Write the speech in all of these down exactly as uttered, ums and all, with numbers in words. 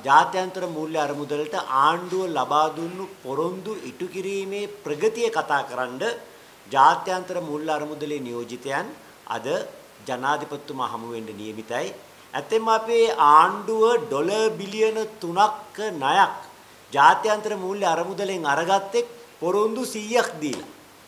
ජාත්‍යන්තර මූල්‍ය අරමුදලට ආණ්ඩුව ලබා දුන්නු පොරොන්දු ඉටු කිරීමේ ප්‍රගතිය කතා කරන්න ජාත්‍යන්තර මූල්‍ය අරමුදලේ නියෝජිතයන් අද ජනාධිපතිතුමා හමු වෙන්න නියමිතයි. ඇත්තෙන්ම අපේ ආණ්ඩුව ඩොලර් බිලියන තුනක් ණයක් ජාත්‍යන්තර මූල්‍ය අරමුදලෙන් අරගත්තේ පොරොන්දු සීයක් දීලා.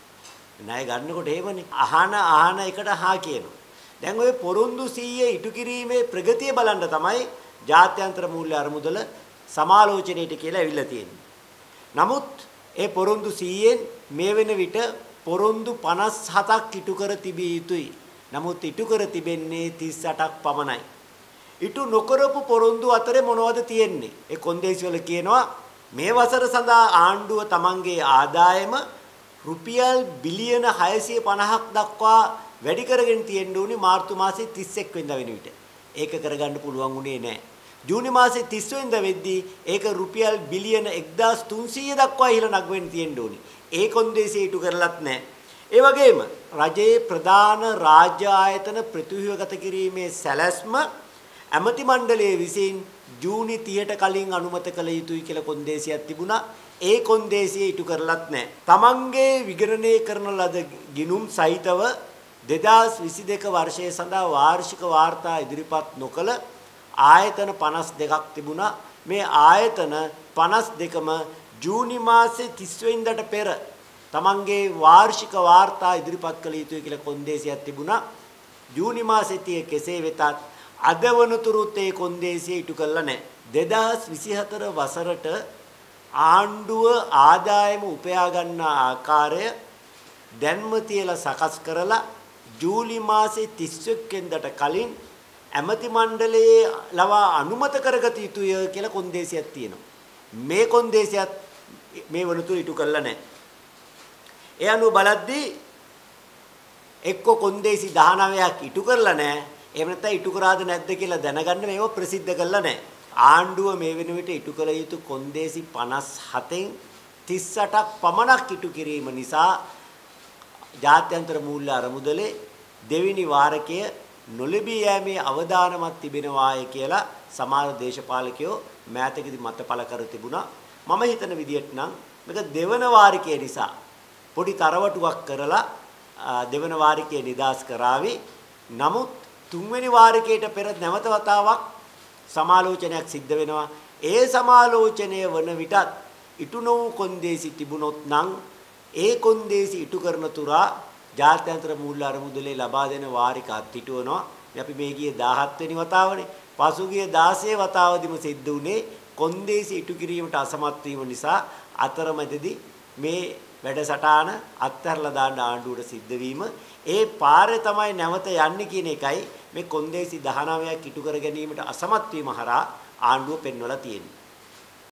ණය ගන්නකොට එහෙමනේ. අහන අහන එකට හා කියනවා. දැන් ওই පොරොන්දු සීය ඉටු කිරීමේ ප්‍රගතිය බලන්න තමයි ජාත්‍යන්තර මූල්‍ය අරමුදල සමාලෝචනයේට කියලා ඇවිල්ලා තියෙන්නේ. නමුත් ඒ පොරොන්දු සීයෙන් මේ වෙන විට පොරොන්දු පනස් හතක් ඉටු කර තිබිය යුතුයි. නමුත් ඉටු කර තිබෙන්නේ තිස් අටක් පමණයි. ඉටු නොකරපු පොරොන්දු අතරේ මොනවද තියෙන්නේ? ඒ කොන්දේසි වල කියනවා මේ වසර සඳහා ආණ්ඩුව තමන්ගේ ආදායම රුපියල් බිලියන හයසිය පනහක් දක්වා වැඩි කරගෙන තියෙන්න උනේ මාර්තු මාසයේ තිස් එක් වෙනිදා වෙන විට. ඒක කරගන්න පුළුවන් උනේ නැහැ. ජූනි මාසයේ තිස් වෙනිදා වෙද්දී ඒක රුපියල් බිලියන එක්දාස් තුන්සීය දක්වා ඉහළ නගවෙන්න තියෙන්න උනේ. ඒ කොන්දේසිය ඉටු කරලත් නැහැ. ඒ වගේම රජයේ ප්‍රධාන රාජ්‍ය ආයතන ප්‍රතිව්‍යුහගත කිරීමේ සැලැස්ම ඇමති මණ්ඩලයේ විසින් ජූනි තිහට කලින් අනුමත කළ යුතුයි කියලා කොන්දේසියක් තිබුණා. ඒ කොන්දේසිය ඉටු කරලත් නැහැ. තමන්ගේ විගණනය කරන ලද ගිණුම් සහිතව දෙදාස් විසි දෙක වර්ෂයේ සඳහා වාර්ෂික වාර්තා ඉදිරිපත් නොකළ ආයතන පනස් දෙකක් තිබුණා. මේ ආයතන පනස් දෙකම ජූනි මාසයේ තිස් වෙනිදාට පෙර තමන්ගේ වාර්ෂික වාර්තා ඉදිරිපත් කළ යුතුයි කියලා කොන්දේසියක් තිබුණා. ජූනි මාසයේ කෙසේ වෙතත් අද වනතුරුත් ඒ කොන්දේසිය ඉටු කළා නැහැ. දෙදාස් විසි හතර වසරට ආණ්ඩුව ආදායම උපයා ගන්න ආකාරය දැන්ම තියලා සකස් කරලා ජූලි මාසයේ තිස් එක් වෙනිදාට කලින් ඇමති මණ්ඩලයේ ලවා අනුමත කරගත යුතුය කියලා කොන්දේසියක් තියෙනවා. මේ කොන්දේසියත් මේ වනතුරු ඉටු කළා නැහැ. ඒ අනුව බලද්දී එක්ක කොන්දේසි දහනවයක් ඉටු කරලා නැහැ. එහෙම නැත්නම් ඉටු කරාද නැද්ද කියලා දැනගන්න මේව ප්‍රසිද්ධ කරලා නැහැ. ආණ්ඩුව මේ වෙන විට ඉටු කළ යුතු කොන්දේසි පනස් හතෙන් තිස් අටක් පමණක් ඉටු කිරීම නිසා ජාත්‍යන්තර මූල්‍ය අරමුදලේ දෙවෙනි වාරකය නොලැබී යෑමේ අවදානමක් තිබෙනවාය කියලා සමහර දේශපාලකයෝ මෑතකදී මත පළ කර තිබුණා. මම හිතන විදිහට නම් මේක දෙවන වාරිකය නිසා පොඩි තරවටුවක් කරලා දෙවන වාරිකය නිදාස් කරાવી. නමුත් තුන්වෙනි වාරිකයට පෙර නැවත වතාවක් සමාලෝචනයක් සිද්ධ වෙනවා. ඒ සමාලෝචනය වන විටත් ඉටු නොවු කොන්දේසි තිබුණොත් නම් ඒ කොන්දේසි ඉටු කරන තුරා ජාත්‍යන්තර මූල්‍ය අරමුදලේ ලබා දෙන වාරිකාත් ඉටුවනවා. අපි මේ ගියේ දහහත් වෙනි වතාවනේ. පසුගිය දාසය වතාවදිම සිද්ධ වුණේ කොන්දේසි ඉටු කිරීමට අසමත් වීම නිසා අතරමැදදී මේ වැඩසටහන අත්හැරලා දාන්න ආණ්ඩුවට සිද්ධ වීම. ඒ පාරේ තමයි නැවත යන්නේ කියන එකයි මේ කොන්දේසි දහනවයක් ඉටු කර ගැනීමට අසමත් වීම හරහා ආණ්ඩුව පෙන්වලා තියෙන්නේ.